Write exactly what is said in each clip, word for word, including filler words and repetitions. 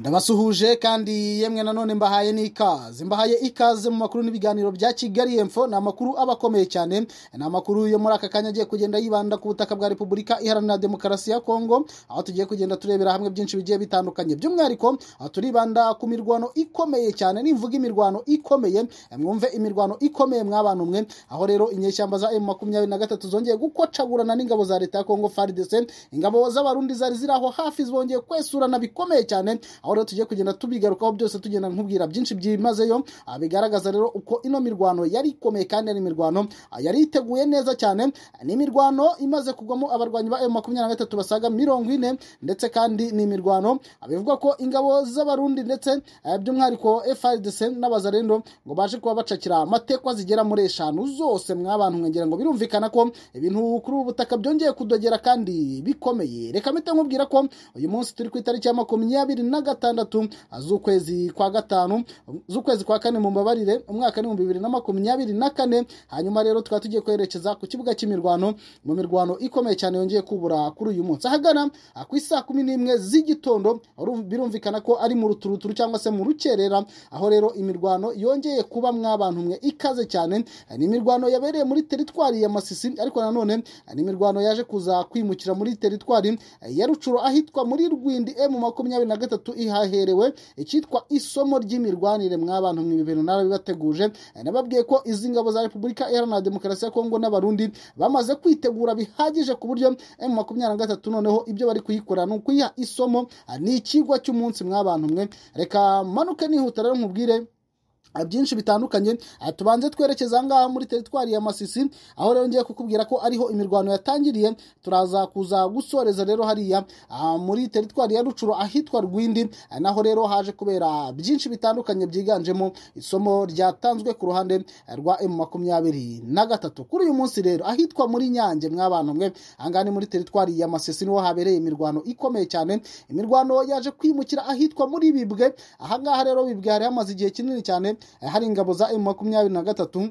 Ndabasuhuje kandi yemwe nanone mbahaye n'ikaze mbahaye ikaze mu makuru n'ibiganiro bya Kigali Info. Na makuru abakomeye cyane, na makuru yo muri aka kanya agiye kugenda yibanda ku butaka bwa Repubulika Iharanira Demokarasi ya Kongo, aho tugiye kugenda turebera hamwe byinshi bigiye bitandukanye. By'umwihariko turibanda ku mirwano ikomeye cyane. Nimvuga imirwano ikomeye, mwumve imirwano ikomeye mwabantu mwe, aho rero inyeshyamba za M makumyabiri na gatatu zongeye gukocagurana n'ingabo za leta ya Kongo F A R D C. Ingabo z'abarundi zari ziraho hafi zongeye kwesurana bikomeye cyane, aho rero tugiye kugenda tubigarukaho byose tugenda nkubwira byinshi byimazeyo bigaragaza rero uko ino mirwano yari ikomeye kandi ari imirwano yari iteguye neza cyane. Ni imirwano imaze kugwamo abarwanyi ba M makumyabiri na gatatu basaga mirongo ine, ndetse kandi ni imirwano abivuga ko ingabo z'abarundi ndetse by'umwihariko F A R D C n'abazarendo ngo baje kuba bacakira amatekwa zigera muri eshanu zose. Mwabantu mwengera ngo birumvikana ko ibintu kuri ubu butaka byongeye kudogera kandi bikomeye. Reka mpite nkubwira ko uyu munsi turi ku itariki ya makumyabiri na gatandatu z'ukwezi kwa gatanu z'ukwezi kwa kane mu mbabarire umwaka ni bibiri na makumyabiri na kane. Hanyuma rero tukaba tugiye kwerekeza ku kibuga cy'imirwano, mu mirwano ikomeye cyane yongeye kubura kuri uyu munsi ahagana ku isaa kumi n'imwe z'igitondo. Birumvikana ko ari mu ruturuturu cyangwa se mu rukerera, aho rero imirwano yongeye kuba mwabantu mwe ikaze cyane. Ni imirwano yabereye muri teritwari ya Masisi, ariko nanone ni imirwano yaje kuza kwimukira muri teritwari ya Rucuro ahitwa muri Rwindi. M makumyabiri na gatatu ihaherewe icyitwa isomo ry'imirwanire. Mwabantu mwe ibintu narabibateguje, nababwiye ko izi ngabo za Repubulika Iharanira Demokarasi ya Kongo n'abarundi bamaze kwitegura bihagije ku buryo M makumyabiri na gatatu noneho ibyo bari kuyikora ni ukuyiha isomo, ni ikigwa cy'umunsi. Mwabantu mwe reka manuke nihuta rero nkubwire byinshi bitandukanye. Tubanze twerekeza ngaha muri teritwari ya Masisi, aho rero ngiye kukubwira ko ariho imirwano yatangiriye. Turaza kuza gusoreza rero hariya muri teritwari ya Rucuro ahitwa Rwindi, naho rero haje kubera byinshi bitandukanye byiganjemo isomo ryatanzwe ku ruhande rwa M makumyabiri na gatatu. Kuri uyu munsi rero ahitwa muri Nyange, mwabantu mwe angane muri teritwari ya Masisi niho habereye imirwano ikomeye cyane. Imirwano yaje kwimukira ahitwa muri Bibwe. Aha ngaha rero Bibwe hari hamaze igihe kinini cyane hari ingabo za M makumyabiri na gatatu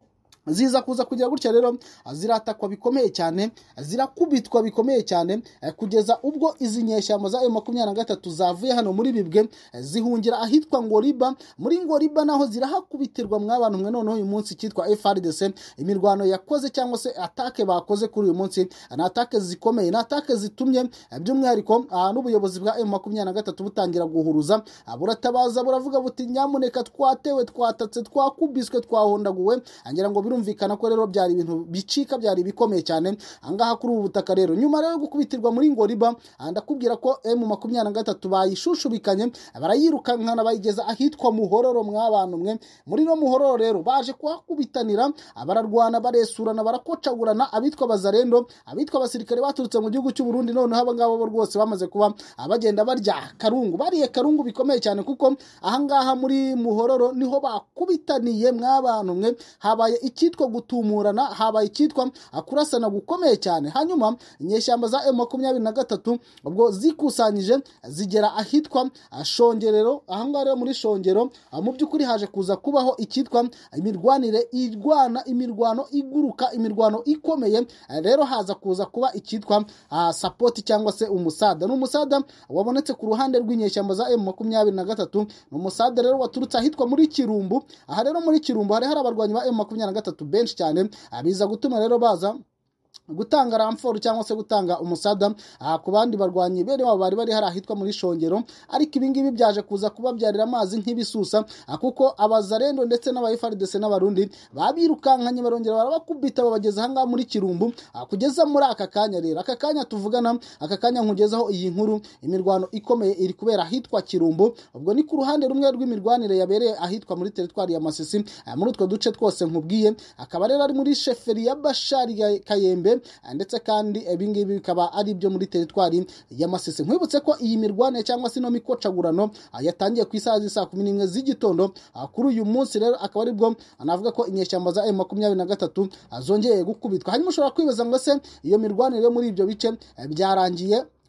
ziza kuza kugira gutya rero ziratakwa bikomeye cyane, zirakubitwa bikomeye cyane, kugeza ubwo izi nyeshyamba za M makumyabiri na gatatu zavuye hano muri Bibwe zihungira ahitwa Ngoriba. Muri Ngoriba naho zirahakubitirwa mwabantu mwe. Noneho uyu munsi cyitwa F A R D C imirwano yakoze cyangwa se atake bakoze kuri uyu munsi na atake zikomeye, na atake zitumye by'umwihariko n'ubuyobozi bwa M makumyabiri na gatatu butangira guhuruza, buratabaza buravuga buti nyamuneka twatewe, twatatse, twakubiswe, twahondaguwe. Angira ngo birumvikana ko rero byari ibintu bicika, byari bikomeye cyane angaha kuri ubu butaka. Rero nyuma rero gukubitirwa muri Ngoriba, ndakubwira ko M makumyabiri na gatatu bayishushubikanye, barayirukankana bayigeza ahitwa Muhororo. Mwabantu mwe muri no Muhororo rero baje kuhakubitanira, abararwana baresurana, barakocagurana, abitwa bazarendo, abitwa abasirikare baturutse mu gihugu cy'u Burundi. None haba ngabo rwose bamaze kuba abagenda barya karungu, bariye karungu bikomeye cyane, kuko ahangaha muri Muhororo niho bakubitaniye. Mwabantu mwe habaye icyitwa gutumurana, habaye icyitwa kurasana gukomeye cyane. Hanyuma inyeshyamba za M makumyabiri na gatatu ubwo zikusanyije zigera ahitwa Shongerero. Ahangaha rero muri Shongero mu by'ukuri haje kuza kubaho icyitwa imirwanire irwana, imirwano iguruka, imirwano ikomeye. Rero haza kuza kuba icyitwa support cyangwa se umusada. Ni umusada wabonetse ku ruhande rw'inyeshyamba za M makumyabiri na gatatu. Ni umusada rero waturutse ahitwa muri Kirumbu. Aha rero muri Kirumbu hari hari abarwanyi ba M makumyabiri na gatatu benshi cyane, abiza gutuma rero baza gutanga ramforu cyangwa se gutanga umusada ku bandi barwanyi bene wabo bari bari hari ahitwa muri Shongero. Ariko ibingibi byaje kuza kubabyarira amazi nk'ibisusa, kuko abazarendo ndetse n'aba F A R D C n'abarundi babirukankanye barongera barabakubita babageza ahangaha muri Kirumbu. Kugeza muri aka kanya rero, aka kanya tuvugana, aka kanya nkugezaho iyi nkuru, imirwano ikomeye iri kubera ahitwa Kirumbu. Ubwo ni ku ruhande rumwe rw'imirwanire yabereye ahitwa muri teritwari ya Masisi, muri utwo duce twose nkubwiye. Akaba rero ari muri sheferi ya Bashari Kayembe, ndetse kandi ibingibi bikaba ari byo muri teritwari ya Masisi. Nkwibutse ko iyi mirwane cyangwa se no mikocagurano yatangiye ku isaha z'isa kumi n'imwe z'igitondo kuri uyu munsi. Rero akaba ari bwo anavuga ko inyeshyamba za M makumyabiri na gatatu zongeye gukubitwa. Hanyuma ushobora kwibaza ngo se iyo mirwanire muri ibyo bice byarangiye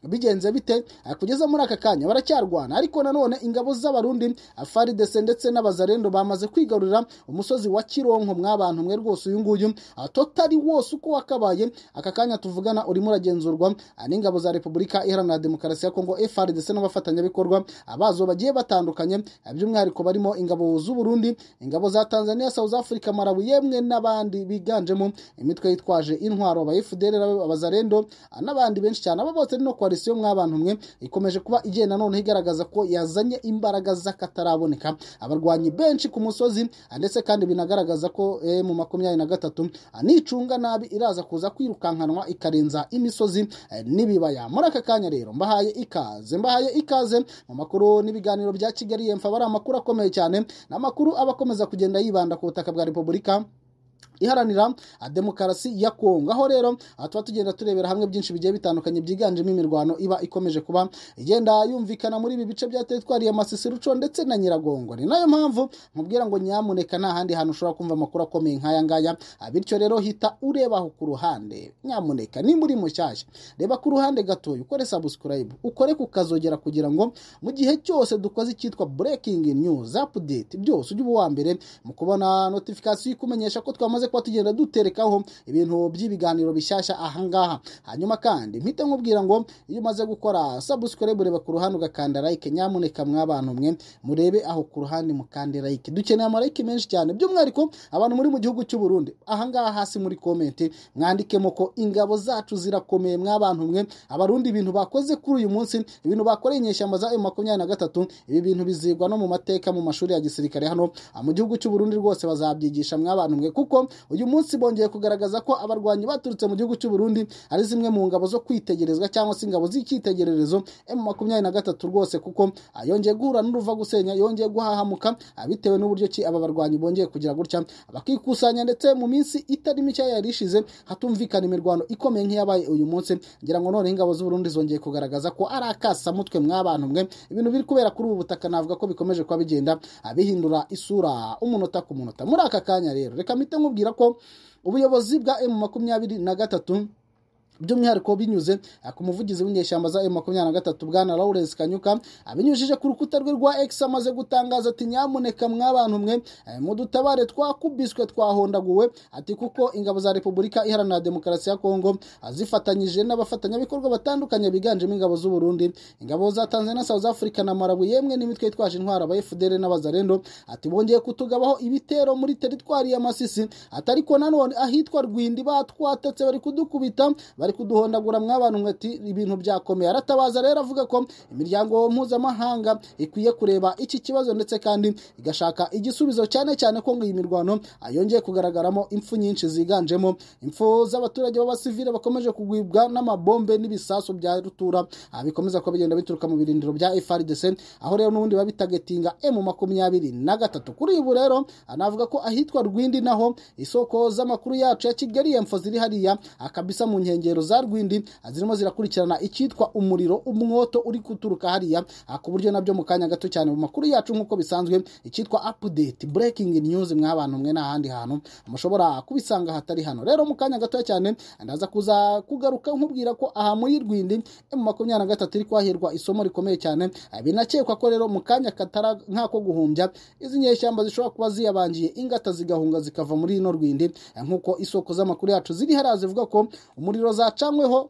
bigenze bite kugeza muri aka kanya baracyarwana, ariko nanone ingabo z'abarundi F A R D C ndetse n'abazarendo bamaze kwigarurira umusozi wa Kironko mw'abantu mwe rwose. Uyu nguyu totali wose uko wakabaye aka kanya tuvugana urimo uragenzurwa n'ingabo za Repubulika Iharanira Demokarasi ya Kongo F A R D C n'abafatanyabikorwa abazo bagiye batandukanye, by'umwihariko barimo ingabo z'u Burundi, ingabo za Tanzania, South Africa, Malawi, yemwe n'abandi biganjemo imitwe yitwaje intwaro aba F D L R, abazarendo n'abandi benshi cyane. Aba bose no koalisiyo mw'abantu mwe ikomeje kuba igenda none igaragaza ko yazanye imbaraga z'akataraboneka, abarwanyi benshi ku musozi, ndetse kandi binagaragaza ko eh, mu makumyabiri na gatatu nicunga nabi iraza kuza kwirukankanwa ikarenza imisozi eh, n'ibibaya. Muri aka kanya rero mbahaye ikaze mbahaye ikaze mu makuru n'ibiganiro bya Kigali Info. Bari amakuru akomeye cyane, n'amakuru abakomeza kugenda yibanda ku butaka bwa Repubulika Iharanira Demokarasi ya Kongo, aho rero tuba tugenda turebera hamwe byinshi bigiye bitandukanye byiganjemo imirwano iba ikomeje kuba igenda yumvikana muri ibi bice bya teritwari ya Masisi, Ruco ndetse na Nyiragongo. Ni nayo mpamvu mubwira ngo nyamuneka nta handi hantu ushobora kumva amakuru akomeye nk'aya ngaya, bityo rero hita ureba aho ku ruhande. Nyamuneka nimba uri mushyashya reba ku ruhande gatoya, ukore subscribe, ukore kukazogera kugira ngo mu gihe cyose dukoze icyitwa breaking news update byose ujye uwa mbere mu kubona notification ikumenyesha ko twamaze kuba tugenda duterekaho ibintu by'ibiganiro bishyashya ahangaha. Hanyuma kandi mpite nkubwira ngo iyo umaze gukora subscribe ureba ku ruhande ugakanda like, nyamuneka mw'abantu mwe murebe aho ku ruhande mukande like. Dukeneye ama like menshi cyane, by'umwihariko abantu muri mu gihugu cy'u Burundi. Ahangaha hasi muri comment mwandikemo ko ingabo zacu zirakomeye mw'abantu mwe. Abarundi ibintu bakoze kuri uyu munsi, ibintu bakoreye inyeshyamba za M makumyabiri na gatatu, ibi bintu bizigwa no mu mateka mu mashuri ya gisirikare hano mu gihugu cy'u Burundi, rwose bazabyigisha mw'abantu mwe, kuko uyu munsi bongeye kugaragaza ko abarwanyi baturutse mu gihugu cy'u Burundi ari zimwe mu ngabo zo kwitegerezwa cyangwa se ingabo z'icyitegererezo M makumyabiri na gatatu rwose, kuko yongeye guhura n'uruva gusenya, yongeye guhahamuka bitewe n'uburyo ki aba barwanyi bongeye kugira gutya bakikusanya, ndetse mu minsi itari mike yarishize hatumvikana imirwano ikomeye nk'iyabaye uyu munsi. Ngira ngo none ingabo z'u Burundi zongeye kugaragaza ko ari akasa mutwe mw'abantu mwe. Ibintu biri kubera kuri ubu butaka navuga ko bikomeje kuba bigenda bihindura isura umunota ku munota. Muri aka kanya rero reka mpite nkubwira ko ubuyobozi bwa M makumyabiri na gatatu by'umwihariko binyuze ku muvugizi w'inyeshyamba za M makumyabiri na gatatu bwana Lawrence Kanyuka abinyujije ku rukuta rwe rwa X amaze gutangaza ati nyamuneka mw'abantu mwe mu dutabare twakubiswe twahondaguwe, ati kuko ingabo za Repubulika Iharanira Demokarasi ya Kongo azifatanyije n'abafatanyabikorwa batandukanye biganjemo ingabo z'u Burundi, ingabo za Tanzania, South Africa na Malawi, yemwe n'imitwe yitwaje intwaro aba F D L R n'abazarendo, ati bongeye kutugabaho ibitero muri teritwari ya Masisi, atariko nanone ahitwa Rwindi batwatatse bari kudukubita bari kuduhondagura mw'abantu mwe. Ati ibintu byakomeye. Aratabaza rero avuga ko imiryango mpuzamahanga ikwiye kureba iki kibazo ndetse kandi igashaka igisubizo, cyane cyane ko ngo iyi mirwano ayongeye kugaragaramo impfu nyinshi ziganjemo impfu z'abaturage b'abasivile bakomeje kugwibwa n'amabombe n'ibisasu bya rutura bikomeza ko bigenda bituruka mu birindiro bya F A R D C, aho rero n'ubundi babitagetinga M makumyabiri na gatatu. Kuri ubu rero anavuga ko ahitwa Rwindi naho isoko z'amakuru yacu ya Kigali Info ziri hariya akabisa mu nkengero za Rwindi zirimo zirakurikirana icyitwa umuriro umwoto uri kuturuka hariya, ku buryo nabyo mu kanya gato cyane mu makuru yacu nk'uko bisanzwe icyitwa update breaking news mw'abantu mwe n'ahandi hantu mushobora kubisanga hatari hano. Rero mu kanya gato cyane ndaza kuza kugaruka nkubwira ko aha muri Rwindi M makumyabiri na gatatu iri kwahirwa isomo rikomeye cyane, binakekwa ko rero mu kanya katara nk'ako guhumbya izi nyeshyamba zishobora kuba ziyabangiye ingata zigahunga zikava muri ino Rwindi, nk'uko isoko z'amakuru yacu ziri harazi zivuga ko umuriro zacanyweho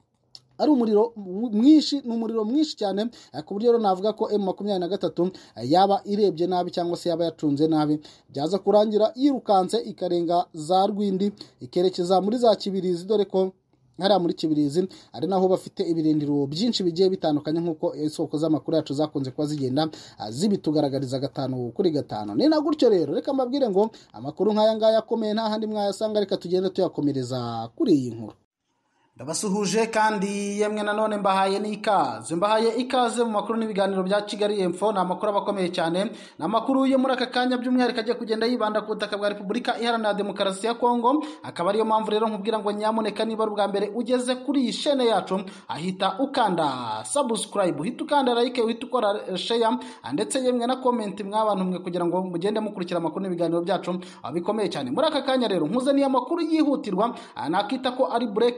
ari umuriro mwinshi, n'umuriro mwinshi cyane, ku buryo rero navuga ko M makumyabiri na gatatu yaba irebye nabi cyangwa se yaba yacunze nabi, byaza kurangira yirukanse ikarenga za Rwindi ikerekeza muri za Kibirizi, dore ko hariya muri Kibirizi ari naho bafite ibirindiro byinshi bigiye bitandukanye nk'uko isoko z'amakuru yacu zakunze kuba zigenda zibitugaragariza gatanu kuri gatanu. Ni na gutyo rero reka mbabwire ngo amakuru nk'aya ngaya akomeye nta handi mwayasanga, reka tugende tuyakomereza kuri iyi nkuru. Ndabasuhuje kandi yemwe nanone mbahaye n'ikaze mbahaye ikaze mu makuru n'ibiganiro bya Kigali Info. Ni amakuru abakomeye cyane, ni amakuru yo muri aka kanya by'umwihariko agiye kugenda yibanda ku butaka bwa Repubulika Iharanira Demokarasi ya Kongo. Akaba ariyo mpamvu rero nkubwira ngo nyamuneka niba ubwa mbere ugeze kuri iyi chaîne yacu ahita ukanda subscribe, uhita ukanda like, uhita ukora share ndetse yemwe na comment mw'abantu mwe kugira ngo mugende mukurikira amakuru n'ibiganiro byacu bikomeye cyane. Muri aka kanya rero nkuzaniye amakuru yihutirwa nakita ko ari breaking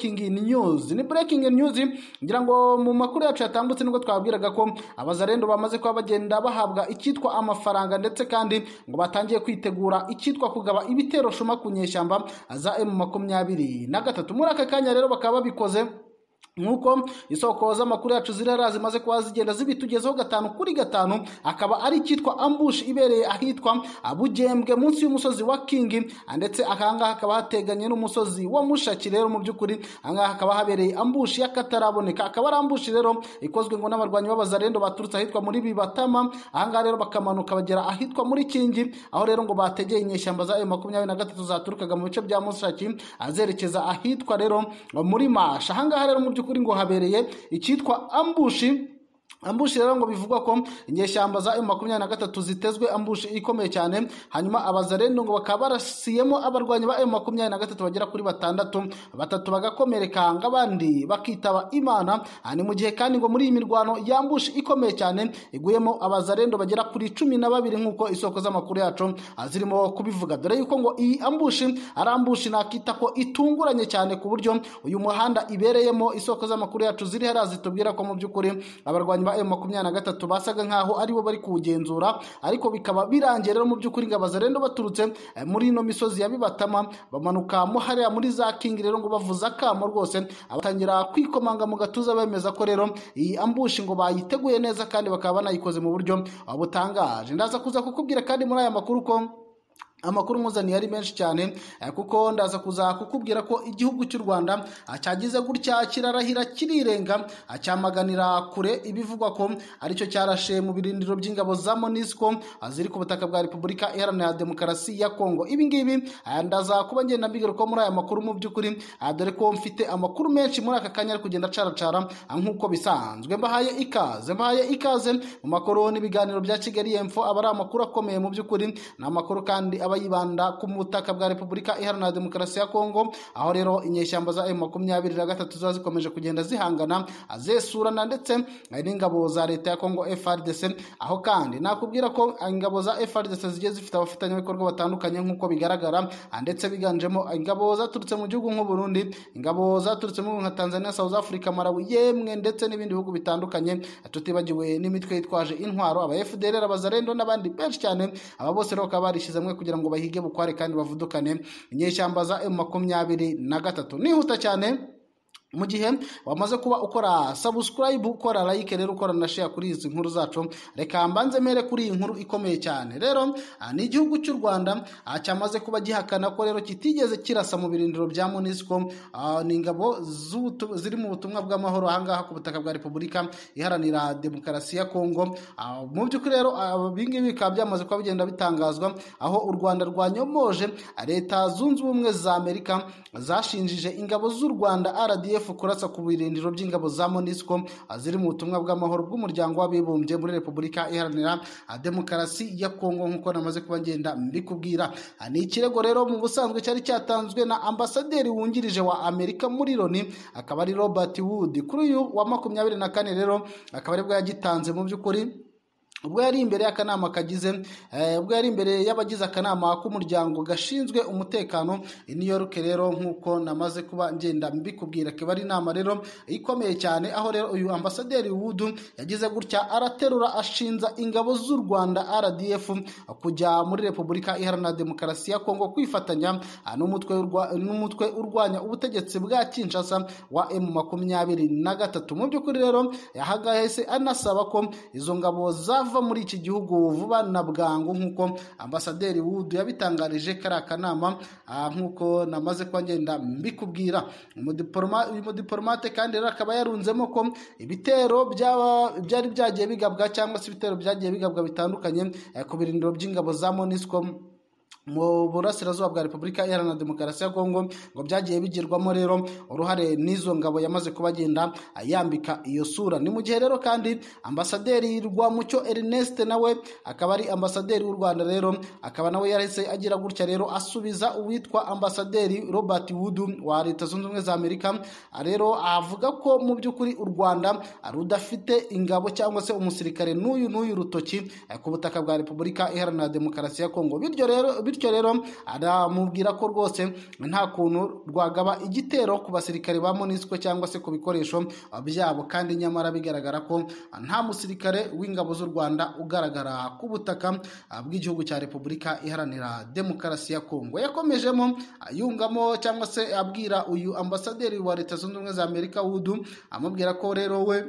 news. Ni breaking news ngira ngo mu makuru yacu yatambutse nibwo twabwiraga ko abazarendo bamaze kuba bagenda bahabwa icyitwa amafaranga ndetse kandi ngo batangiye kwitegura icyitwa kugaba ibitero shuma ku nyeshyamba za M makumyabiri na gatatu. Muri aka kanya rero bakaba babikoze nkuko isoko z'amakuru yacu zirara zimaze kuba zigenda zibitugezeho gatanu kuri gatanu, akaba ari cyitwa ambush ibereye ahitwa Bugembwe munsi y'umusozi wa King, ndetse akanga hakaba hateganye n'umusozi wa Mushaki. Rero mu byukuri anga hakaba habereye ambush y'akataraboneka, akaba ari ambush rero ikozwe ngo n'abarwanyi b'abazarendo baturutse ahitwa muri Bibatama, ahanga rero bakamanuka bagera ahitwa muri King, aho rero ngo bategeye inyeshyamba za M makumyabiri na gatatu zaturukaga mu bice bya Mushaki azerekeza ahitwa rero muri Masha. Ahanga rero mu kuri ngo habereye icyitwa ambushi ambushi rero ngo bivugwa ko inyeshyamba za M makumyabiri na gatatu zitezwe ambushi ikomeye cyane, hanyuma abazarendo ngo bakaba barasiyemo abarwanyi ba M makumyabiri na gatatu bagera kuri batandatu, batatu bagakomereka ngabandi bakitaba Imana. Ni mu gihe kandi ngo muri iyi mirwano yambushi ikomeye cyane iguyemo abazarendo bagera kuri cumi na babiri nkuko isoko z'amakuru yacu zirimo kubivuga, dore yuko ngo iyi ambushi ari ambushi nakita ko itunguranye cyane ku buryo uyu muhanda ibereyemo. Isoko z'amakuru yacu ziri harazitubwira ko mu byukuri abarwanyi ba M makumyabiri na gatatu basaga nkaho aribo bari kuwugenzura, ariko bikaba birangiye rero mu byukuri ngo abazarendo baturutse muri ino misozi ya Bibatama bamanuka mo hariya muri za King, rero ngo bavuza kamo rwose abatangira kwikomanga mu gatuza bemeza ko rero iyi ambushi ngo bayiteguye neza kandi bakaba banayikoze mu buryo butangaje. Ndaza kuza kukubwira kandi muri aya makuru ko amakuru muzaniye ari menshi cyane, kuko ndaza kuza kukubwira ko igihugu cy'u Rwanda cyagize gutya kirarahira kirirenga cyamaganira kure ibivugwa ko aricyo cyarashe mu birindiro by'ingabo za MONUSCO ziri ku butaka bwa Repubulika Iharanira Demokarasi ya Kongo. Ibi ngibi ndaza kuba ngenda mbigaruka muri aya makuru mu byukuri, dore ko mfite amakuru menshi muri aka kanya ari kugenda caracara nkuko bisanzwe. Mbahaye ikaze mbahaye ikaze mu makuru n'ibiganiro bya Kigali Info, aba ari amakuru akomeye mu byukuri, na amakuru kandi aba yibanda ku butaka bwa Repubulika Iharanira Demokarasi ya Kongo, aho rero inyeshyamba za M makumyabiri na gatatu zazikomeje kugenda zihangana azesurana ndetse n'ingabo za leta ya Kongo F A R D C, aho kandi nakubwira ko ingabo za F A R D C zigiye zifite abafatanyabikorwa batandukanye nkuko bigaragara, ndetse biganjemo ingabo zaturutse mu gihugu nk'u Burundi, ingabo zaturutse mu nka Tanzania, South Africa, Malawi, yemwe ndetse n'ibindi bihugu bitandukanye, tutibagiwe n'imitwe yitwaje intwaro, aba F D L R, abazarendo n'abandi benshi cyane. Aba bose rero bakaba barishize hamwe kugira ngo bahige bukware kandi bavudukane inyeshyamba za M makumyabiri na gatatu. Nihuta cyane mu gihe wamaze kuba ukora subscribe, ukora like, rero ukora na share kuri izi nkuru zacu, reka mbanze mere kuri iyi nkuru ikomeye cyane. Rero ni igihugu cy'u Rwanda cyamaze kuba gihakana ko rero kitigeze kirasa mu birindiro bya MONUSCO, ni ingabo ziri mu butumwa bw'amahoro ahangaha ku butaka bwa Repubulika Iharanira Demokarasi ya Kongo. Mu by'ukuri rero ibingibi bikaba byamaze kuba bigenda bitangazwa, aho u Rwanda rwanyomoje Leta Zunze Ubumwe za Amerika zashinjije ingabo z'u Rwanda R D F kurasa ku birindiro by'ingabo za MONUSCO ziri mu butumwa bw'amahoro bw'umuryango w'abibumbye muri Repubulika Iharanira Demokarasi ya Kongo, nkuko namaze kuba ngenda mbikubwira. Ni ikirego rero mu busanzwe cyari cyatanzwe na ambasaderi wungirije wa Amerika muri Loni, akaba ari Robert Wood. Kuri uyu wa makumyabiri na kane rero akaba aribwo yagitanze mu by'ukuri, ubwo yari imbere y'akanama kagize ubwo yari imbere y'abagize akanama k'umuryango gashinzwe umutekano i New York. Rero nkuko namaze kuba ngenda mbikubwira, akaba ari inama rero ikomeye cyane, aho rero uyu ambasaderi Wood yagize gutya araterura ashinza ingabo z'u Rwanda R D F kujya muri Repubulika Iharanira Demokarasi ya Kongo kwifatanya n'umutwe n'umutwe urwanya ubutegetsi bwa Kinshasa wa M makumyabiri na gatatu. Mu by'ukuri rero yahagahese anasaba ko izo ngabo zava muri iki gihugu vuba na bwangu, nkuko ambasaderi Wood yabitangarije kari akanama, nkuko namaze kuba ngenda mbikubwira. Umudiplomate kandi rero akaba yarunzemo ko ibitero byari byagiye bigabwa cyangwa se ibitero byagiye bigabwa bitandukanye ku birindiro by'ingabo za MONUSCO mu burasirazuba bwa Repubulika Iharanira Demokarasi ya Kongo, ngo byagiye bigirwamo rero uruhare n'izo ngabo yamaze kubagenda yambika iyo sura. Ni mu gihe rero kandi ambasaderi Rwamucyo Ernest nawe akaba ari ambasaderi w'u Rwanda, rero akaba nawe yarese agira gutya rero asubiza uwitwa ambasaderi Robert Wood wa Leta Zunze Ubumwe za Amerika, rero avuga ko mu by'ukuri u Rwanda rudafite ingabo cyangwa se umusirikare n'uyu n'uyu rutoki ku butaka bwa Repubulika Iharanira Demokarasi ya Kongo. Bityo rero bityo rero aramubwira ko rwose nta kuntu rwagaba igitero ku basirikare ba MONUSCO cyangwa se ku bikoresho byabo, kandi nyamara bigaragara ko nta musirikare w'ingabo z'u Rwanda ugaragara ku butaka bw'igihugu cya Repubulika Iharanira Demokarasi ya Kongo. Yakomejemo yungamo cyangwa se abwira uyu ambasaderi wa Leta Zunze Ubumwe za Amerika Wudu, amubwira ko rero we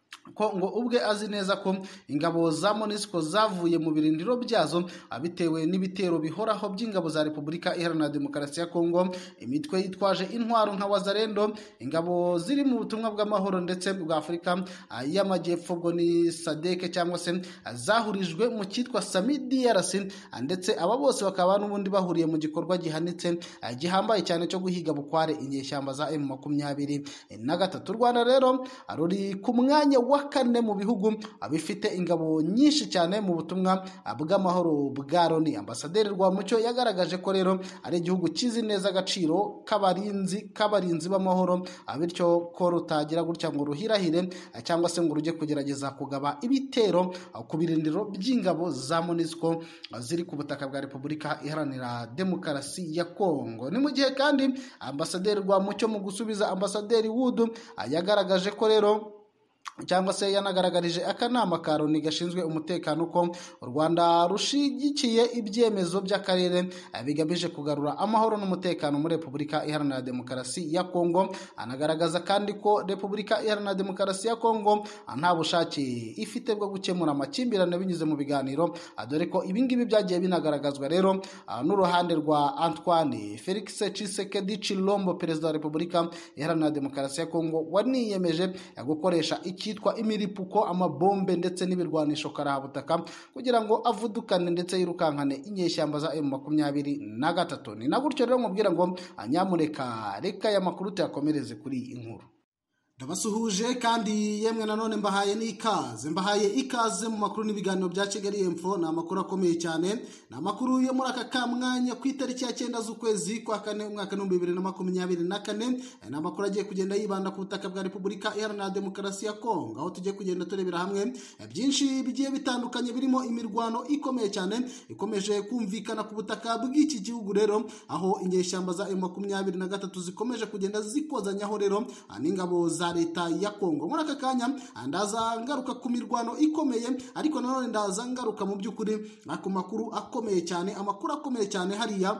ko ngo ubwe azi neza ko ingabo za MONUSCO zavuye mu birindiro byazo bitewe n'ibitero bihoraho by'ingabo za Repubulika Iharanira Demokarasi ya Kongo, imitwe yitwaje intwaro nka Wazalendo, ingabo ziri mu butumwa bw'amahoro ndetse bwa Afurika y'Amajyepfo bwo ni SADC cyangwa se zahurijwe mu cyitwa Sami D R C, ndetse aba bose bakaba n'ubundi bahuriye mu gikorwa gihanitse gihambaye cyane cyo guhiga bukware inyeshyamba za M makumyabiri na gatatu. U Rwanda rero ruri ku mwanya wa kane mu bihugu bifite ingabo nyinshi cyane mu butumwa bw'amahoro bwa Loni. Ambasaderi Rwamucyo yagaragaje ko rero ari igihugu kizi neza agaciro k'abarinzi k'abarinzi b'amahoro, bityo ko rutagira gutya ngo ruhirahire cyangwa se ngo rujye kugerageza kugaba ibitero ku birindiro by'ingabo za MONUSCO ziri ku butaka bwa Repubulika Iharanira Demokarasi ya Kongo. Ni mu gihe kandi ambasaderi Rwamucyo mu gusubiza ambasaderi Wudu yagaragaje ko rero cyangwa se yanagaragarije akanama ka Loni gashinzwe umutekano ko u Rwanda rushigikiye ibyemezo by'akarere bigamije kugarura amahoro n'umutekano muri Repubulika Iharanira Demokarasi ya Kongo. Anagaragaza kandi ko Repubulika Iharanira Demokarasi ya Kongo nta bushake ifite bwo gukemura amakimbirane binyuze mu biganiro, dore ko ibingibi byagiye binagaragazwa rero n'uruhande rwa Antoine Felix Tshisekedi Tshilombo, perezida wa Repubulika Iharanira Demokarasi ya Kongo, waniyemeje gukoresha iki cyitwa imiripuko, amabombe ndetse n'ibirwanisho karahabutaka kugira ngo avudukane ndetse yirukankane inyeshyamba za M makumyabiri na gatatu. Ni na gutyo rero mubwira ngo anyamureka reka ya makuru tuyakomereze kuri inkuru. Ndabasuhuje kandi yemwe nanone mbahaye n'ikaze mbahaye ikaze mu makuru n'ibiganiro bya Kigali Info. Ni amakuru akomeye cyane, ni amakuru yo muri aka kamwanya ku itariki ya cyenda z'ukwezi kwa kane umwaka wa bibiri na makumyabiri na kane. Ni amakuru agiye kugenda yibanda ku butaka bwa Repubulika Iharanira Demokarasi ya Kongo, aho tugiye kugenda turebera hamwe byinshi bigiye bitandukanye birimo imirwano ikomeye cyane ikomeje kumvikana ku butaka bw'iki gihugu rero, aho inyeshyamba za M makumyabiri na gatatu zikomeje kugenda zikozanyaho rero n'ingabo za Leta ya Kongo. Muri aka kanya ndaza ngaruka ku mirwano ikomeye, ariko nanone ndaza ngaruka mu by'ukuri ku makuru akomeye cyane, amakuru akomeye cyane hariya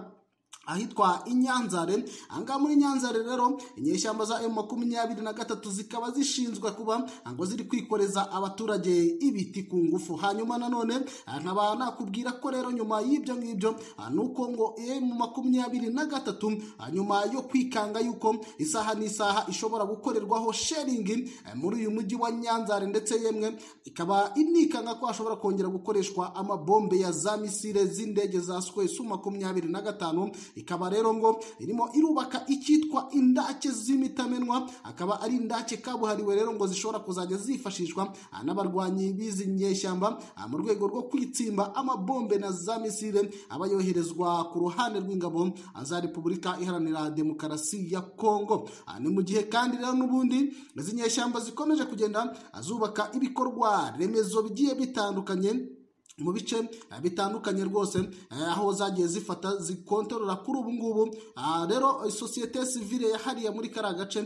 ahitwa Inyanzare. Anga muri Nyanzare rero inyeshyamba za M makumyabiri na gatatu zikaba zishinzwe kuba ngo ziri kwikoreza abaturage ibiti ku ngufu. Hanyuma nanone nkaba nakubwira ko rero nyuma y'ibyo ngibyo nuko ngo M makumyabiri na gatatu nyuma yo kwikanga yuko isaha n'isaha ishobora gukorerwaho sharing muri uyu mujyi wa Nyanzare, ndetse yemwe ikaba inikanga ko ashobora kongera gukoreshwa amabombe ya za misile z'indege za Su makumyabiri na gatanu. Ikaba rero ngo irimo irubaka icyitwa indake z'imitamenwa, akaba ari indake kabuhariwe rero ngo zishobora kuzajya zifashishwa n'abarwanyi bizi nyeshyamba mu rwego rwo kwitsimba amabombe na za misile abayoherezwa ku ruhande rw'ingabo za Repubulika Iharanira Demokarasi ya Kongo. Ni mu gihe kandi rero n'ubundi izi nyeshyamba zikomeje kugenda azubaka ibikorwa remezo bigiye bitandukanye mu bice bitandukanye rwose, aho zagiye zifata zikontorora kuri ubu ngubu. Rero societe civile yahariye muri kara gace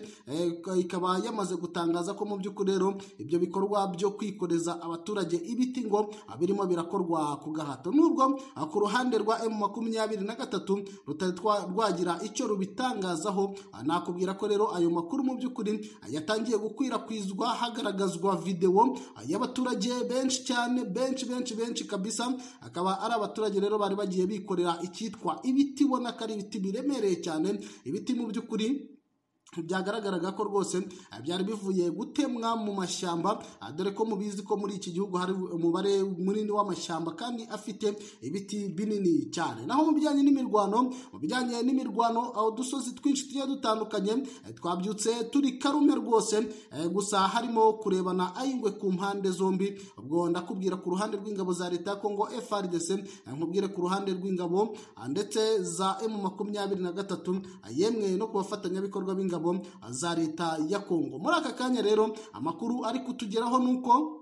ikaba yamaze gutangaza ko mu by'ukuri rero ibyo bikorwa byo kwikoreza abaturage ibiti ngo birimo birakorwa ku gahato, nubwo ku ruhande rwa M makumyabiri na gatatu rutari rwagira icyo rubitangazaho. Nakubwira ko rero ayo makuru mu by'ukuri yatangiye gukwirakwizwa hagaragazwa video y'abaturage benshi cyane benshi benshi benshi kabisa, akaba ari abaturage rero bari bagiye bikorera icyitwa ibiti, ubona ko ari ibiti biremereye cyane, ibiti mu by'ukuri byagaragaraga ko rwose byari bivuye gutemwa mu mashyamba, dore ko mubizi ko muri iki gihugu hari umubare munini w'amashyamba kandi afite ibiti binini cyane. Naho mu bijyanye n'imirwano mu bijyanye n'imirwano aho dusozi twinshi tugiye dutandukanye twabyutse turi karume rwose, gusa harimo kurebana ayingwe ku mpande zombi. Ubwo ndakubwira ku ruhande rw'ingabo za Leta ya Kongo F A R D C, nkubwire ku ruhande rw'ingabo ndetse za M makumyabiri na gatatu, yemwe no kubafatanyabikorwa b'ingabo za Leta ya Kongo. Muri aka kanya rero amakuru ari kutugeraho nuko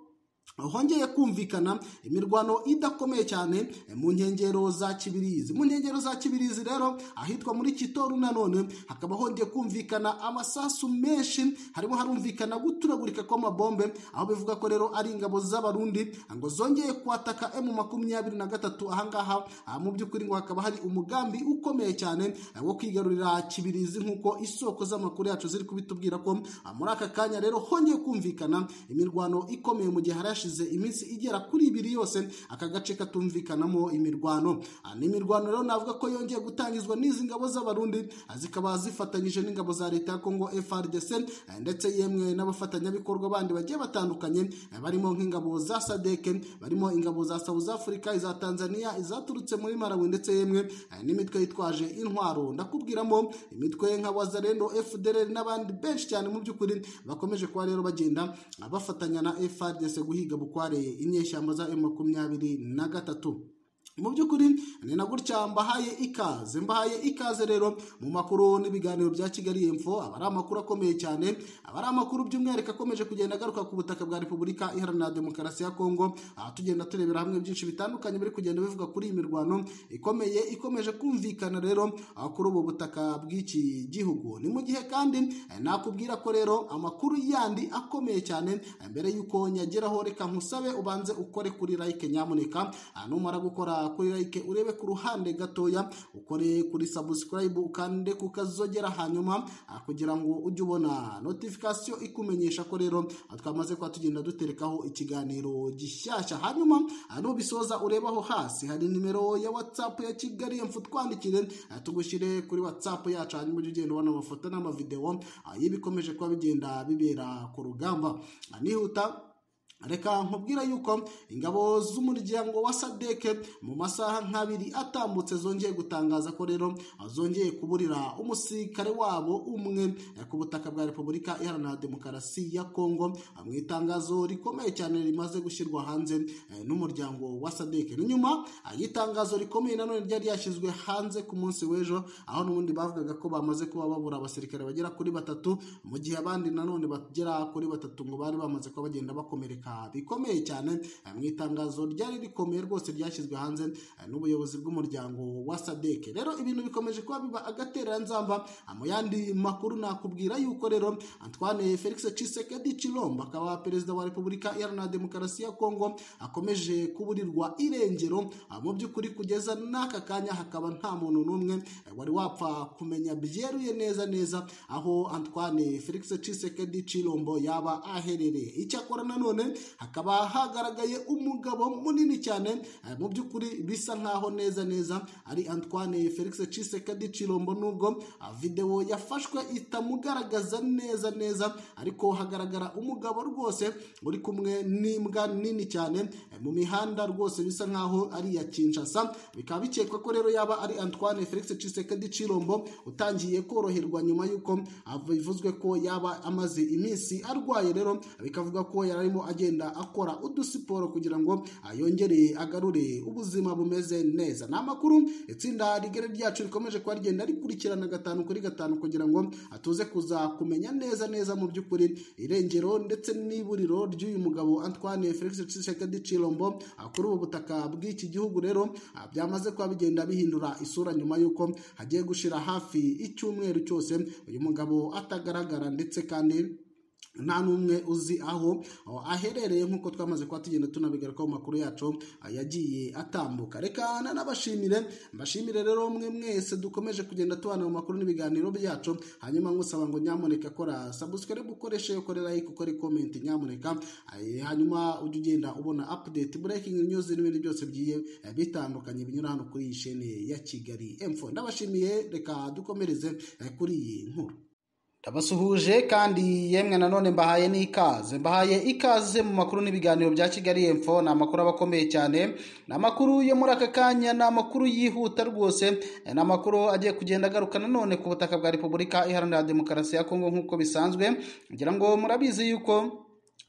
hongeye kumvikana imirwano idakomeye cyane mu nkengero za Kibirizi. Mu nkengero za Kibirizi rero ahitwa muri Kitoru nanone hakaba hongeye kumvikana amasasu menshi, harimo harumvikana guturagurika kw'amabombe, aho bivuga ko rero ari ingabo z'abarundi ngo zongeye kwataka M makumyabiri na gatatu. Ahangaha mu by'ukuri ngo hakaba hari umugambi ukomeye cyane wo kwigarurira Kibirizi, nk'uko isoko z'amakuru yacu ziri kubitubwira ko muri aka kanya rero hongeye kumvikana imirwano ikomeye mu gihe harashize iminsi igera kuri ibiri yose aka gace katumvikanamo imirwano. N'imirwano rero navuga ko yongeye gutangizwa n'izi ngabo z'abarundi, zikaba zifatanyije n'ingabo za leta ya Kongo F A R D C ndetse yemwe n'abafatanyabikorwa bandi bagiye batandukanye, barimo nk'ingabo za S A D C, barimo ingabo za South Africa, iza Tanzania, izaturutse muri Malawi ndetse yemwe n'imitwe yitwaje intwaro. Ndakubwiramo imitwe nka Wazalendo, F D L R n'abandi benshi cyane mu by'ukuri bakomeje kuba rero bagenda bafatanya na F A R D C guhiga bukware inyeshyamba za M makumyabiri na gatatu. Mu by'ukuri ni na gutya mbahaye ikaze mbahaye ikaze rero mu makuru n'ibiganiro bya Kigali Info. Aba ari amakuru akomeye cyane, aba ari amakuru by'umwihariko akomeje kugenda agaruka ku butaka bwa Repubulika Iharanira Demokarasi ya Kongo. Aha tugenda turebera hamwe byinshi bitandukanye biri kugenda bivuga kuri iyi mirwano ikomeye ikomeje kumvikana rero kuri ubu butaka bw'iki gihugu. Ni mu gihe kandi nakubwira ko rero amakuru yandi akomeye cyane, mbere yuko nyageraho reka nkusabe ubanze ukore kuri like nyamuneka, numara gukora kuri like urebe ku ruhande gatoya, ukore kuri subscribe ukande kukazogera, hanyuma kugira ngo ujye ubona notification ikumenyesha ko rero twamaze kwa tugenda duterekaho ikiganiro gishyashya. Hanyuma nubisoza urebaho hasi hari nimero ya WhatsApp ya Kigali Info, twandikire tugushyire kuri WhatsApp yacu, hanyuma ujye ugenda ubona amafoto n'amavideo y'ibikomeje kuba bigenda bibera ku rugamba. Nihuta reka nkubwira yuko ingabo z'umuryango wa S A D C mu masaha nk'abiri atambutse zongeye gutangaza ko rero zongeye kuburira umusirikare wabo umwe ku butaka bwa Repubulika Iharanira Demokarasi ya Kongo, mu itangazo rikomeye cyane rimaze gushyirwa hanze n'umuryango wa S A D C. Nyuma y'itangazo rikomeye nanone ryari yashyizwe hanze ku munsi w'ejo, aho n'ubundi bavugaga ko bamaze kuba babura abasirikare bagera kuri batatu, mu gihe abandi nanone bagera kuri batatu ngo bari bamaze kuba bagenda bakomereka bikomeye cyane. Mu itangazo ryari rikomeye rwose ryashyizwe hanze n'ubuyobozi bw'umuryango wa S A D C. Rero ibintu bikomeje kuba biba agatereranzamba. Mu yandi makuru nakubwira yuko rero Antoine Felix Tshisekedi Tshilombo, akaba perezida wa Repubulika Iharanira Demokarasi ya Kongo, akomeje kuburirwa irengero. Mu by'ukuri kugeza n'aka kanya hakaba nta muntu n'umwe wari wapfa kumenya byeruye neza neza aho Antoine Felix Tshisekedi Tshilombo yaba aherereye. Icyakora nanone hakaba hagaragaye umugabo munini cyane, mu by'ukuri bisa nkaho neza neza ari Antoine Felix Tshisekedi Tshilombo, nubwo video yafashwe itamugaragaza neza neza, ariko hagaragara umugabo rwose uri kumwe n'imbwa nini cyane mu mihanda, rwose bisa nkaho ari ya Kinshasa. Bikaba bikekwa ko rero yaba ari Antoine Felix Tshisekedi Tshilombo utangiye koroherwa nyuma yuko bivuzwe ko yaba amaze iminsi arwaye. Rero bikavuga ko yararimo agenda akora udusiporo kugira ngo yongere agarure ubuzima bumeze neza. Ni amakuru itsinda rigere ryacu rikomeje kuba rigenda rikurikirana gatanu kuri gatanu kugira ngo atuze kuza kumenya neza neza mu by'ukuri irengero ndetse n'iburiro ry'uyu mugabo Antoine Felix Tshisekedi Tshilombo kuri ubu butaka bw'iki gihugu. Rero byamaze kuba bigenda bihindura isura nyuma yuko hagiye gushira hafi icyumweru cyose uyu mugabo atagaragara ndetse kandi nta n'umwe uzi aho aherereye, nk'uko twamaze kuba tugenda tunabigaruka mu makuru yacu yagiye atambuka. Reka nabashimire mbashimire rero mwe mwese dukomeje kugenda tubana mu makuru n'ibiganiro byacu, hanyuma ngusaba ngo nyamuneka kora subscribe, ukoreshe ukore like, ukore comment nyamuneka, hanyuma ujye ugenda ubona update, breaking news n'ibindi byose bigiye bitandukanye binyura hano kuri iyi chaîne ya Kigali Info. Ndabashimiye, reka dukomereze kuri iyi nkuru. Ndabasuhuje kandi yemwe nanone mbahaye n'ikaze mbahaye ikaze mu makuru n'ibiganiro bya Kigali Info. Ni amakuru abakomeye cyane, ni amakuru yo muri aka kanya, ni amakuru yihuta rwose, ni amakuru agiye kugenda agaruka nanone ku butaka bwa Repubulika Iharanira Demokarasi ya Kongo nk'uko bisanzwe. Ngira ngo murabizi yuko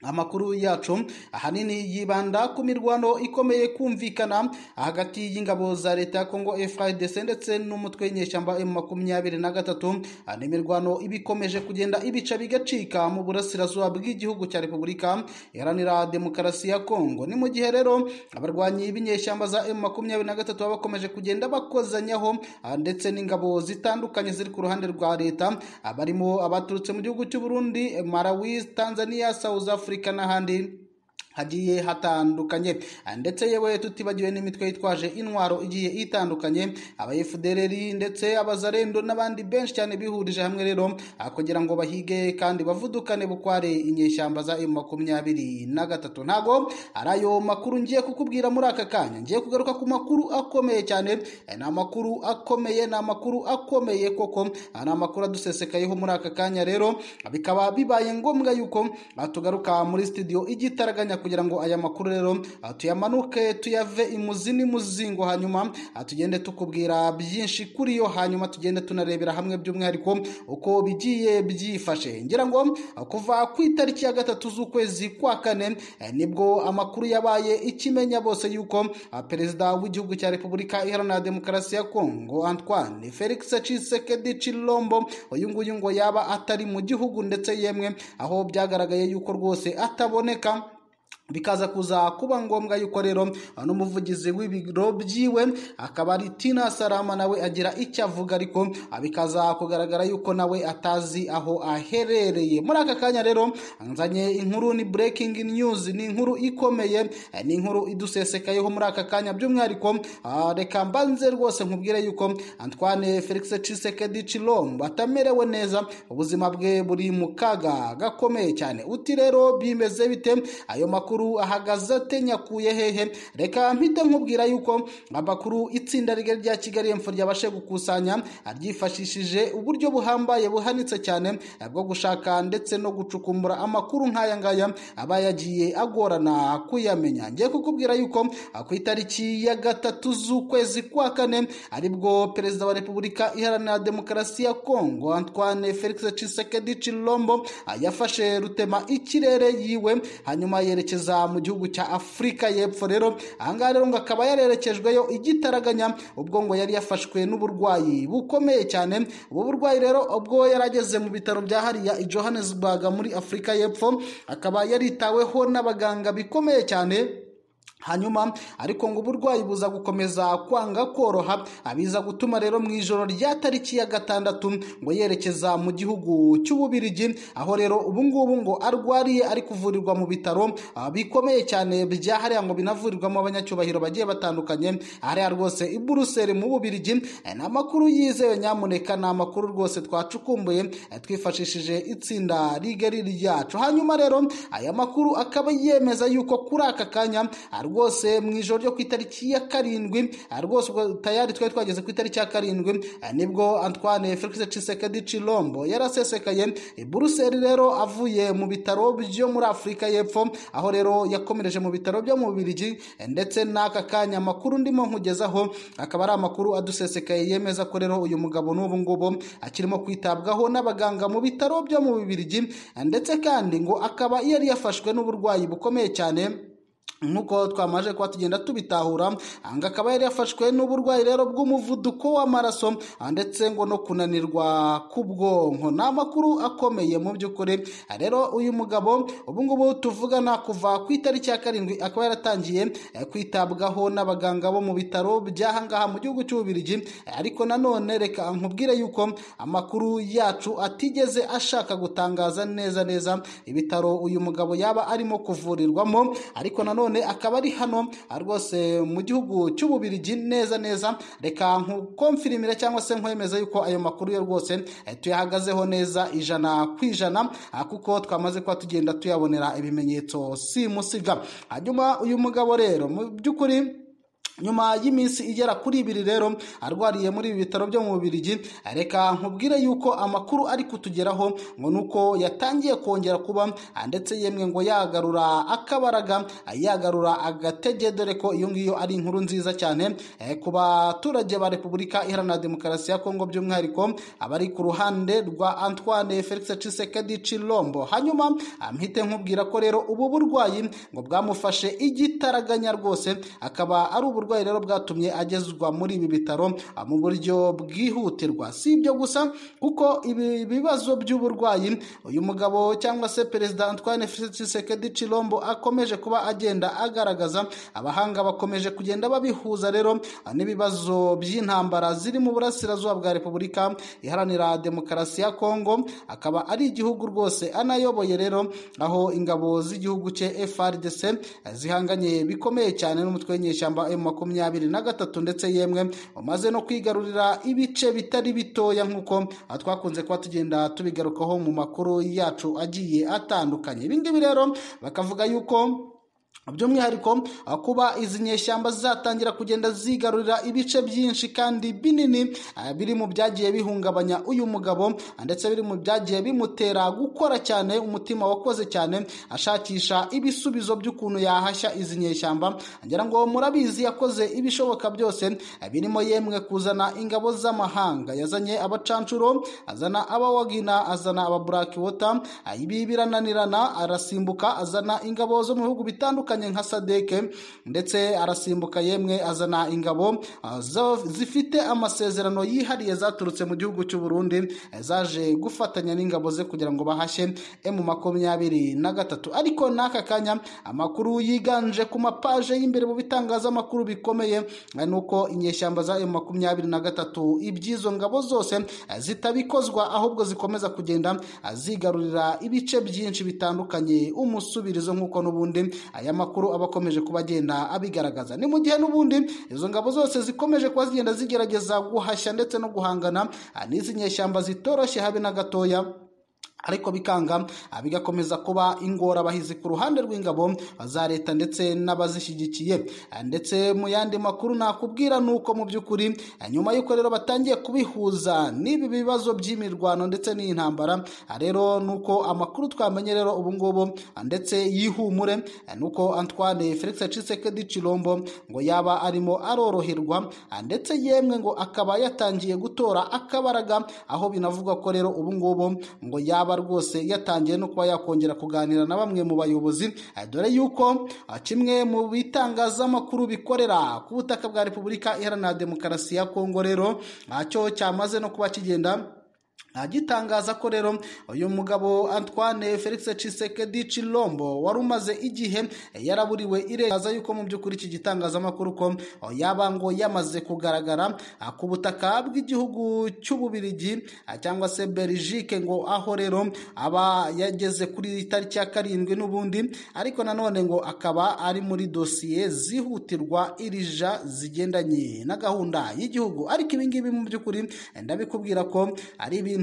amakuru yacu ahanini yibanda ku mirwano ikomeye kumvikana hagati y'ingabo za leta ya Kongo F A R D C ndetse n'umutwe w'inyeshyamba M makumyabiri na gatatu. Ni imirwano ibikomeje kugenda ibica bigacika mu burasirazuba bw'igihugu cya Repubulika Iharanira Demokarasi ya Kongo. Ni mu gihe rero abarwanyi b'inyeshyamba za M makumyabiri na gatatu bakomeje kugenda bakozanyaho ndetse n'ingabo zitandukanye ziri ku ruhande rwa leta, abarimo abaturutse mu gihugu cy'u Burundi, Malawi, Tanzania, South Africa n'ahandi hagiye hatandukanye, ndetse yewe tutibagiwe n'imitwe yitwaje intwaro igiye itandukanye, aba F D L R ndetse abazarendo n'abandi benshi cyane bihurije hamwe rero kugira ngo bahige kandi bavudukane bukware inyeshyamba za M makumyabiri na gatatu. Ntago arayo makuru ngiye kukubwira muri aka kanya, ngiye kugaruka ku makuru akomeye cyane, ni amakuru akomeye ni amakuru akomeye koko, ni amakuru adusesekayeho muri aka kanya. Rero bikaba bibaye ngombwa yuko tugaruka muri studio igitaraganya kugira ngo aya makuru rero tuyamanuke tuyave imuzi n'imuzingo, hanyuma tugende tukubwira byinshi kuri yo, hanyuma tugende tunarebera hamwe by'umwihariko uko bigiye byifashe. Ngira ngo kuva ku itariki ya gatatu z'ukwezi kwa kane nibwo amakuru yabaye ikimenya bose yuko perezida w'igihugu cya Repubulika Iharanira Demokarasi ya Kongo Antoine Felix Tshisekedi Tshilombo uyu nguyu ngo yaba atari mu gihugu, ndetse yemwe aho byagaragaye yuko rwose ataboneka, bikaza kuza kuba ngombwa yuko rero n'umuvugizi w'ibiro byiwe akaba ari Tina Salama nawe agira icyo avuga, ariko bikaza kugaragara yuko nawe atazi aho aherereye. Muri aka kanya rero nzanye inkuru, ni breaking news, ni inkuru ikomeye, ni inkuru idusesekayeho muri aka kanya by'umwihariko. Reka mbanze rwose nkubwire yuko Antoine Felix Tshisekedi Tshilombo atamerewe neza, ubuzima bwe buri mu kaga gakomeye cyane. Uti rero bimeze bite? Ayo makuru ahagaze ate? Nyakuye hehe? Reka mpite nkubwira yuko amakuru itsinda rigari rya Kigali Info ryabashe gukusanya ryifashishije uburyo buhambaye buhanitse cyane bwo gushaka ndetse no gucukumbura amakuru nk'aya ngaya aba yagiye agorana kuyamenya. Ngiye kukubwira yuko ku itariki ya gatatu z'ukwezi kwa kane aribwo perezida wa Repubulika Iharanira Demokarasi ya Kongo Antoine Felix Tshisekedi Tshilombo yafashe rutema ikirere yiwe, hanyuma yerekeza mu gihugu cya Afurika y'Epfo. Rero ahangaha rero ngo akaba yarerekejweyo igitaraganya, ubwo ngo yari yafashwe n'uburwayi bukomeye cyane. Ubu burwayi rero ubwo yarageze mu bitaro bya hariya i Johannesburg muri Afurika y'Epfo, akaba yaritaweho n'abaganga bikomeye cyane, hanyuma ariko ngo uburwayi buza gukomeza kwanga koroha, abiza gutuma rero mu ijoro rya tariki ya gatandatu ngo yerekeza mu gihugu cy'Ububirigi, aho rero ubu ngubu ngo arwariye ari kuvurirwa mu bitaro bikomeye cyane bya hariya ngo binavurirwamo abanyacyubahiro bagiye batandukanye hariya rwose i Buruseli mu Bubirigi. Ni amakuru yizewe nyamuneka, ni amakuru rwose twacukumbuye twifashishije itsinda rigari ryacu. Hanyuma rero aya makuru akaba yemeza yuko kuri aka kanya rwose mu ijoro ryo ku itariki ya karindwi, rwose tayari twari twageze ku itariki ya karindwi, nibwo Antoine Felix Tshisekedi Tshilombo yarasesekaye i Buruseli rero avuye mu bitaro byo muri Afurika y'Epfo, aho rero yakomereje mu bitaro byo mu Bubiligi. Ndetse n'aka kanya amakuru ndimo nkugezaho akaba ari amakuru adusesekaye yemeza ko rero uyu mugabo n'ubu ngubu akirimo kwitabwaho n'abaganga mu bitaro byo mu Bubiligi, ndetse kandi ngo akaba yari yafashwe n'uburwayi bukomeye cyane nkuko twamaje kuba tugenda tubitahura. Anga akaba yari yafashwe n'uburwayi rero bw'umuvuduko w'amaraso ndetse ngo no kunanirwa k'ubwonko. Ni amakuru akomeye mu by'ukuri. Rero uyu mugabo ubu ngubu tuvugana kuva ku itariki ya karindwi akaba yaratangiye kwitabwaho n'abaganga bo mu bitaro by'ahangaha mu gihugu cy'Ububirigi, ariko nanone reka nkubwire yuko amakuru yacu atigeze ashaka gutangaza neza neza ibitaro uyu mugabo yaba arimo kuvurirwamo, ariko nanone akaba ari hano rwose mu gihugu cy'Ububirigi neza neza. Reka nkukonfirimire cyangwa se nkwemeza yuko ayo makuru yo rwose tuyahagazeho neza ijana ku ijana, kuko twamaze kuba tugenda tuyabonera ibimenyetso simusiga. Hanyuma uyu mugabo rero mu by'ukuri nyuma y'iminsi igera kuri ibiri rero arwariye muri ibi bitaro byo mu Bubiligi. Reka nkubwire yuko amakuru ari kutugeraho ngo nuko yatangiye kongera kuba ndetse yemwe ngo yagarura akabaraga, yagarura agatege, dore ko iyo ngiyo ari inkuru nziza cyane ku baturage ba Repubulika Iharanira Demokarasi ya Kongo, by'umwihariko abari ku ruhande rwa Antoine Felix Tshisekedi Tshilombo. Hanyuma mpite nkubwira ko rero ubu burwayi ngo bwamufashe igitaraganya rwose, akaba ari uburwayi rero bwatumye agezwa muri ibi bitaro mu buryo bwihutirwa. Si ibyo gusa, kuko ibi bibazo by'uburwayi uyu mugabo cyangwa se Perezida Antoine Felix Tshisekedi Tshilombo akomeje kuba agenda agaragaza, abahanga bakomeje kugenda babihuza rero n'ibibazo by'intambara ziri mu burasirazuba bwa Repubulika Iharanira Demokarasi ya Kongo. Akaba ari igihugu rwose anayoboye rero, aho ingabo z'igihugu cye F A R D C zihanganye bikomeye cyane n'umutwe w'inyeshyamba M makumyabiri na gatatu, ndetse yemwe umaze no kwigarurira ibice bitari bitoya nk'uko twakunze kuba tugenda tubigarukaho mu makuru yacu agiye atandukanye. Ibi ngibi rero bakavuga yuko by'umwihariko kuba izi nyeshyamba zatangira kugenda zigarurira ibice byinshi kandi binini biri mu byagiye bihungabanya uyu mugabo, ndetse biri mu byagiye bimutera gukora cyane, umutima wakoze cyane ashakisha ibisubizo by'ukuntu yahashya izi nyeshyamba. ngira ngo murabizi yakoze ibishoboka byose, birimo yemwe kuzana ingabo z'amahanga, yazanye abacancuro, azana abawagina, azana aba Black Water, ibi birananirana, arasimbuka azana ingabo zo mu bihugu bitandukanye nka Sadeke, ndetse arasimbuka yemwe azana ingabo zifite amasezerano yihariye zaturutse mu gihugu cy'u Burundi, zaje gufatanya n'ingabo ze kugira ngo bahashye M makumyabiri na gatatu. Ariko n'aka kanya amakuru yiganje ku mapaje y'imbere mu bitangazamakuru bikomeye nuko inyeshyamba za M makumyabiri na gatatu ibyizo ngabo zose zitabikozwa, ahubwo zikomeza kugenda zigarurira ibice byinshi bitandukanye umusubirizo, nk'uko n'ubundi aya makuru abakomeje kuba agenda abigaragaza. Ni mu gihe n'ubundi izo ngabo zose zikomeje kuba zigenda zigerageza guhashya ndetse no guhangana n'izi nyeshyamba zitoroshye habe na gatoya, ariko bikanga bigakomeza kuba ingorabahizi ku ruhande rw'ingabo za leta ndetse n'abazishyigikiye. Ndetse mu yandi makuru nakubwira nuko mu by'ukuri nyuma y'uko rero batangiye kubihuza n'ibi bibazo by'imirwano ndetse n'intambara, rero nuko amakuru twamenye rero ubu ngubu ndetse yihumure, nuko Antoine Felix Tshisekedi Tshilombo ngo yaba arimo aroroherwa, ndetse yemwe ngo akaba yatangiye gutora akabaraga, aho binavugwa ko rero ubu ngubu ngo yaba rwose yatangiye no kuba yakongera kuganira na bamwe mu bayobozi, dore yuko kimwe mu bitangazamakuru bikorera ku butaka bwa Repubulika Iharanira Demokarasi ya Kongo rero cyo cyamaze no kuba kigenda agitangaza ko rero uyu mugabo Antoine Felix Tshisekedi Tshilombo wari umaze igihe yaraburiwe irekaza yuko mu by'ukuri iki gitangazamakuru ko yaba ngo yamaze kugaragara ku butaka bw'igihugu cy'Ububiligi cyangwa se Belgique, ngo aho rero aba yageze kuri tariki ya karindwi n'ubundi, ariko nanone ngo akaba ari muri dosiye zihutirwa irija zigendanye na gahunda y'igihugu. Ariko ibi ngibi mu by'ukuri ndabikubwira ko ari ibintu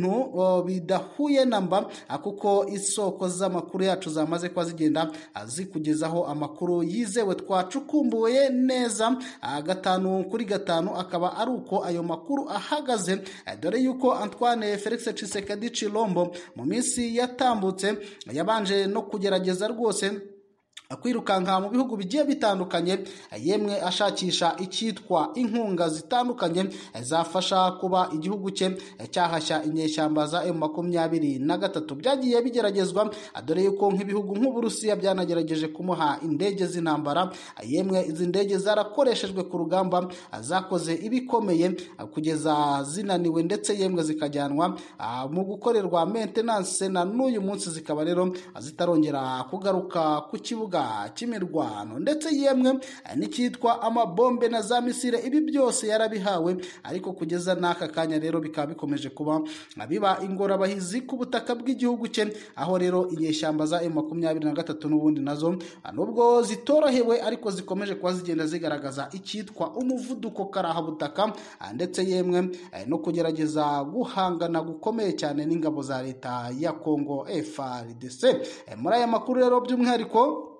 bidahuye namba, kuko isoko z'amakuru yacu zamaze kuba zigenda zikugezaho amakuru yizewe twacukumbuye neza gatanu kuri gatanu, akaba ari uko ayo makuru ahagaze, dore yuko Antoine Felix Tshisekedi Tshilombo mu minsi yatambutse yabanje no kugerageza rwose kwirukanka mu bihugu bigiye bitandukanye, yemwe ashakisha icyitwa inkunga zitandukanye zafasha kuba igihugu cye cyahashya inyeshyamba za M makumyabiri na gatatu. Byagiye bigeragezwa, dore yuko nk'ibihugu nk'Uburusiya byanagerageje kumuha indege z'intambara, yemwe izi ndege zarakoreshejwe ku rugamba, zakoze ibikomeye kugeza zinaniwe, ndetse yemwe zikajyanwa mu gukorerwa maintenance, na n'uyu munsi zikaba rero zitarongera kugaruka ku kibuga cy'imirwano, ndetse yemwe n'icyitwa amabombe na za misile. Ibi byose yarabihawe, ariko kugeza n'aka kanya rero bikaba bikomeje kuba biba ingorabahizi ku butaka bw'igihugu cye, aho rero inyeshyamba za M makumyabiri na gatatu n'ubundi nazo nubwo zitorohewe, ariko zikomeje kuba zigenda zigaragaza icyitwa umuvuduko karahabutaka, ndetse yemwe no kugerageza guhangana gukomeye cyane n'ingabo za leta ya Kongo F A R D C. Muri aya makuru rero by'umwihariko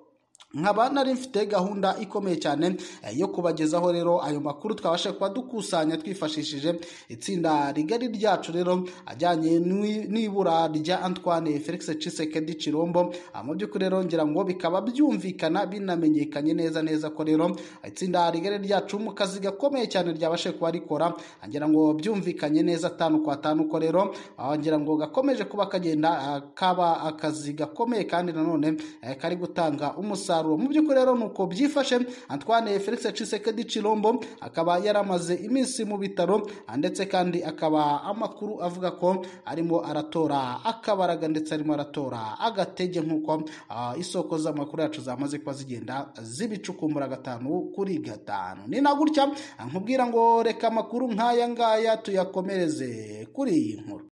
nkaba nari mfite gahunda ikomeye cyane yo kubagezaho rero ayo makuru twabasha kuba dukusanya twifashishije itsinda rigari ryacu rero ajyanye n'ibura rya Antoine Felix Tshisekedi Chilombo. Mu by'ukuri rero ngira ngo bikaba byumvikana binamenyekanye neza neza ko rero itsinda rigari ryacu mu kazi gakomeye cyane ryabashe kuba rikora, ngira ngo byumvikanye neza atanu kwa atanu ko rero ngira ngo gakomeje kuba kagenda kaba akazi gakomeye kandi nanone kari gutanga umusaruro. Mu by'ukuri rero nuko byifashe. Antoine Felix Tshisekedi Chilombo akaba yaramaze iminsi mu bitaro, ndetse kandi akaba amakuru avuga ko arimo aratora akabaraga ndetse arimo aratora agatege nk'uko uh, isoko z'amakuru yacu zamaze kuba zigenda zibicukumbura gatanu kuri gatanu. Ni na gutya nkubwira ngo reka amakuru nk'aya ngaya tuyakomereze kuri iyi nkuru.